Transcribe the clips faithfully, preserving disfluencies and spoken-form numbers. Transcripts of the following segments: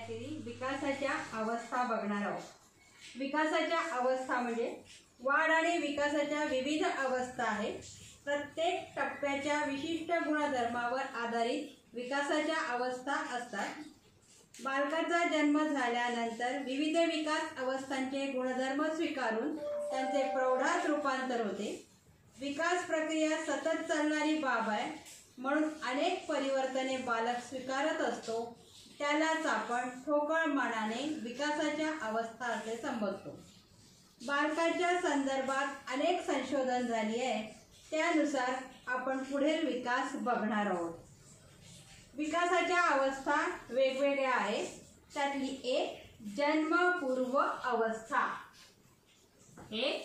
विद्यार्थी विकासाच्या अवस्था बघणार आहोत. विकासाच्या अवस्था म्हणजे वाढ आणि विकासाच्या विविध अवस्था आहेत. प्रत्येक टप्प्याच्या विशिष्ट गुणधर्मावर आधारित विकासाच्या अवस्था असतात. बालकाचा जन्म झाल्यानंतर विविध विकास अवस्थांचे गुणधर्म स्वीकारून त्यांचे प्रौढात रूपांतर होते. विकास प्रक्रिया सतत चालणारी बाब आहे, म्हणून अनेक परिवर्तने बालक स्वीकारत असतो. त्यालाच आपण ठोकळ मानाने विकासाच्या अवस्था असे संबोधतो. बालकाच्या संदर्भात अनेक संशोधन झाली आहे, त्यानुसार आपण पुढील विकास बघणार आहोत. विकासाच्या अवस्था वेगवेगळ्या आहेत. त्यातली एक जन्मपूर्व अवस्था. एक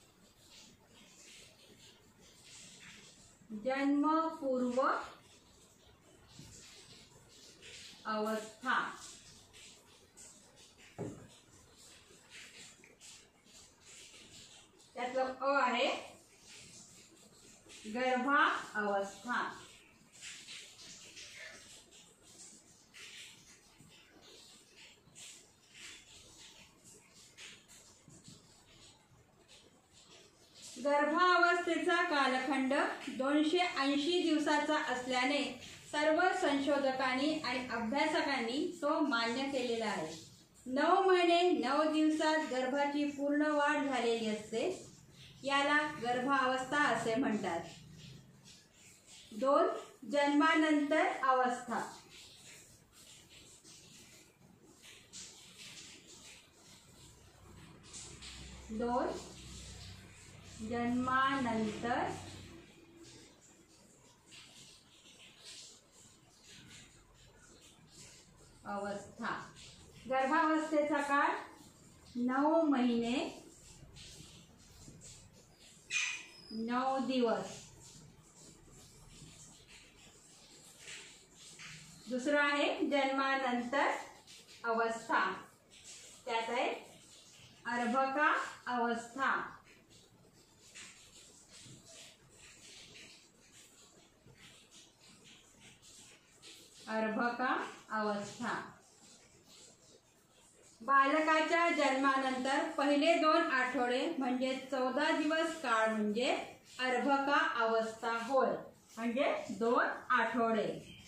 जन्मपूर्व अवस्था. त्यातलं अ आहे गर्भावस्था. गर्भावस्थेचा कालखंड दोनशे ऐंशी दिवसाचा असल्याने सर्व संशोधकांनी आणि अभ्यासकांनी तो मान्य केलेला आहे. नऊ महिने नऊ दिवसात गर्भाची पूर्ण वाढ झालेली असते, याला गर्भावस्था असे म्हणतात. दोन जन्मानंतर अवस्था. दोन जन्मानंतर अवस्था. गर्भावस्थेचा काळ नऊ महिने नऊ दिवस. दुसरा आहे जन्मानंतर अवस्था. त्यात आहे अर्भका अवस्था. अर्भका अवस्था. बालकाच्या जन्मानंतर पहिले दोन आठवडे म्हणजे चौदा दिवस काळ म्हणजे अर्भका अवस्था होय, म्हणजे दोन आठवडे.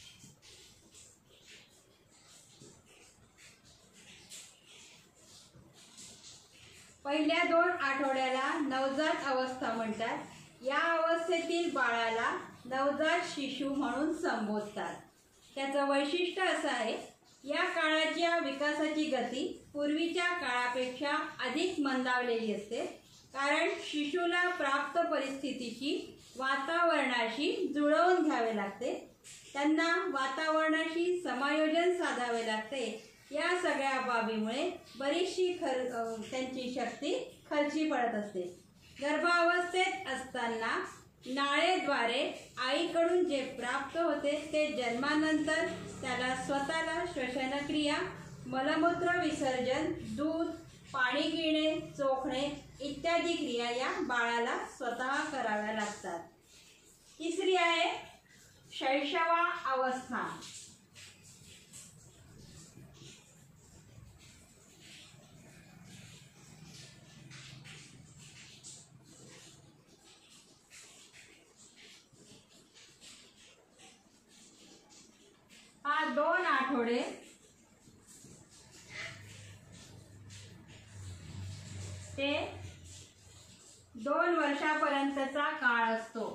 पहिल्या दोन आठवड्याला नवजात अवस्था म्हणतात. या अवस्थेतील बाळाला नवजात शिशु म्हणून संबोधतात. त्याचं वैशिष्ट्य असं आहे, या काळाच्या विकासाची गती पूर्वीच्या काळापेक्षा अधिक मंदावलेली असते, कारण शिशुला प्राप्त परिस्थितीची वातावरणाशी जुळवून घ्यावे लागते. त्यांना वातावरणाशी समायोजन साधावे लागते. या सगळ्या बाबीमुळे बरीचशी खर त्यांची शक्ती खर्ची पडत असते. गर्भावस्थेत असताना नाळेद्वारे आईकडून जे प्राप्त होते ते जन्मानंतर त्याला स्वतःला श्वसनक्रिया, मलमूत्र विसर्जन, दूध, पाणी गिळणे, चोखणे इत्यादी क्रिया या बाळाला स्वतः कराव्या लागतात. तिसरी आहे शैशवा अवस्था. हा दोन आठवडे ते दोन वर्षापर्यंतचा काळ असतो.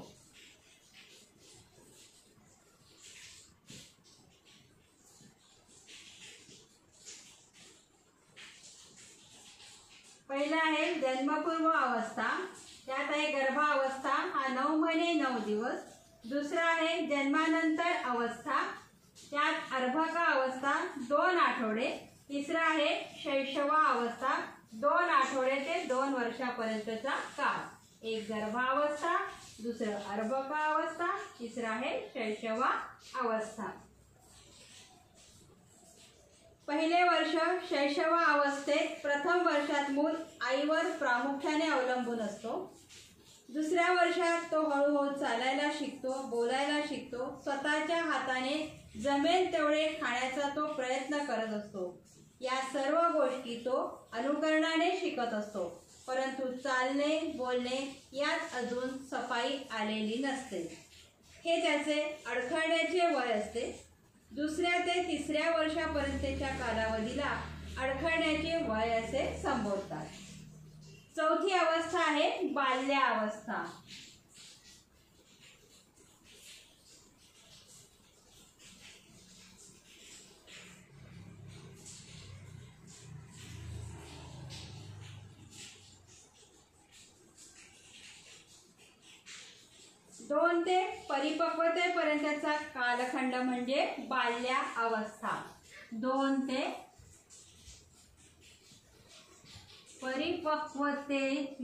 पहिला आहे जन्मपूर्व अवस्था. त्यात आहे गर्भावस्था, हा नऊ महिने नऊ दिवस. दुसरा आहे जन्मानंतर अवस्था, त्यात अर्भका अवस्था दोन आठवडे. तिसरा आहे शैशवा अवस्था, दोन आठवडे ते दोन वर्षापर्यंतचा काळ. एक गर्भावस्था, दुसरं अर्भका अवस्था, तिसरा आहे शैशवा अवस्था. पहिले वर्ष शैशवा अवस्थेत प्रथम वर्षात मूल आईवर प्रामुख्याने अवलंबून असतो. दुसऱ्या वर्षात तो हळूहळू चालायला शिकतो, बोलायला शिकतो, स्वतःच्या हाताने जमेल तेवढे खाण्याचा तो प्रयत्न करत असतो. या सर्व गोष्टी तो अनुकरणाने शिकत असतो. परंतु चालणे बोलणे यात अजून सफाई आलेली नसते. हे त्याचे अडखळण्याचे वय असते. दुसऱ्या ते तिसऱ्या वर्षापर्यंतच्या कालावधीला अडखळण्याचे वय असे संबोधतात. चौथी अवस्था आहे बाल्यावस्था. दोन ते परिपक्वतेपर्यंतचा कालखंड म्हणजे बाल्यावस्था. दोन ते परिपक्वते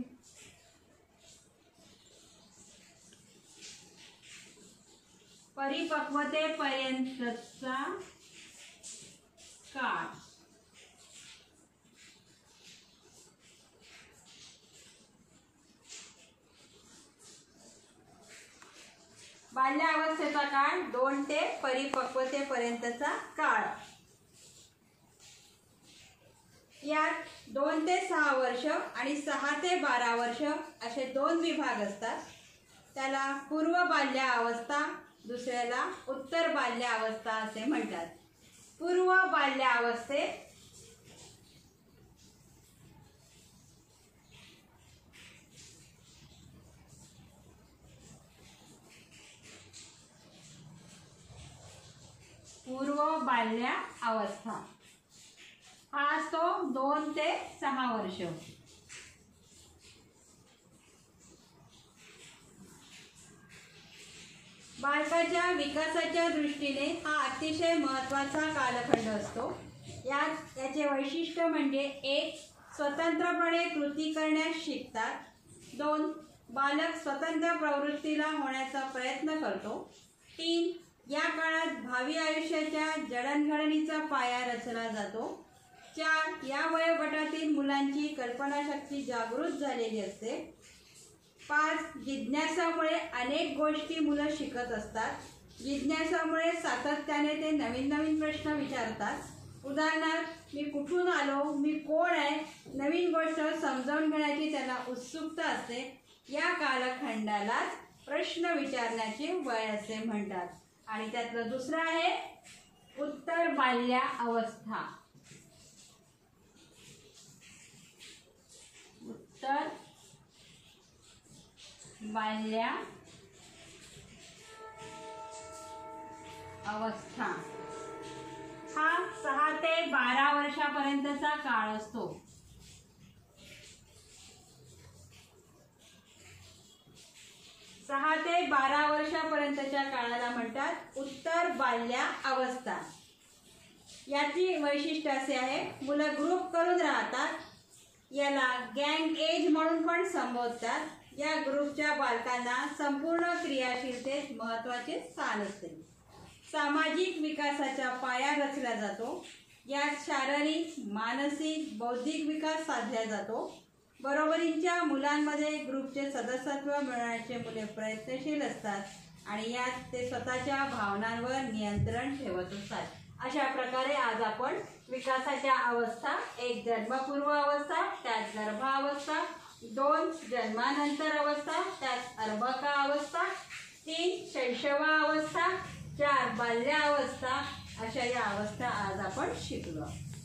परिपक्वतेपर्यंतचा काळ. बाल्यावस्थेचा काळ दोन ते परिपक्वतेपर्यंतचा काळ. यात दोन ते सहा वर्ष आणि सहा ते बारा वर्ष असे दोन विभाग असतात. त्याला पूर्व बाल्यावस्था, दुसऱ्याला उत्तर बाल्यावस्था असे म्हणतात. पूर्व बाल्यावस्थेत पूर्व बाल्यावस्था हा असतो दोन ते सहा वर्ष. बालकाच्या विकासाच्या दृष्टीने हा अतिशय महत्त्वाचा कालखंड असतो. यात याचे वैशिष्ट्य म्हणजे एक, स्वतंत्रपणे कृती करण्यास शिकतात. दोन, बालक स्वतंत्र प्रवृत्तीला होण्याचा प्रयत्न करतो. तीन, या काळात भावी आयुष्याच्या जडणघडणीचा पाया रचला जातो. चार, या वयोगटातील मुलांची कल्पनाशक्ती जागृत झालेली असते. पाच, जिज्ञासामुळे अनेक गोष्टी मुलं शिकत असतात. जिज्ञासामुळे सातत्याने ते नवीन नवीन प्रश्न विचारतात. उदाहरणार्थ, मी कुठून आलो, मी कोण आहे, नवीन गोष्ट समजावून घेण्याची त्यांना उत्सुकता असते. या कालखंडालाच प्रश्न विचारण्याचे वय असे म्हणतात. आणि त्यातलं दुसरं आहे उत्तर बाल्यावस्था. उत्तर बाल्या अवस्था हा सहा ते बारा वर्षापर्यंतचा काळ असतो. सहा ते बारा वर्षापर्यंतच्या काळाला म्हणतात उत्तर बाल्या अवस्था. याची वैशिष्ट्य असे आहे, मुलं ग्रुप करून राहतात. याला गँग एज म्हणून पण संबोधतात. या ग्रुपच्या बालकांना संपूर्ण क्रियाशीलतेत महत्त्वाचे स्थान असते. सामाजिक विकासाचा पाया रचला जातो. यात शारीरिक, मानसिक, बौद्धिक विकास साधला जातो. बरोबरीच्या मुलांमध्ये ग्रुपचे सदस्यत्व मिळवण्याचे मुले प्रयत्नशील असतात आणि यात ते स्वतःच्या भावनांवर नियंत्रण ठेवत असतात. अशा प्रकारे आज आपण विकासाच्या अवस्था, एक जन्मपूर्व अवस्था, त्यात गर्भावस्था, दोन जन्मानंतर अवस्था, त्यात अर्भका अवस्था, तीन शैशवावस्था, चार बाल्यावस्था अशा या अवस्था आज आपण शिकलो.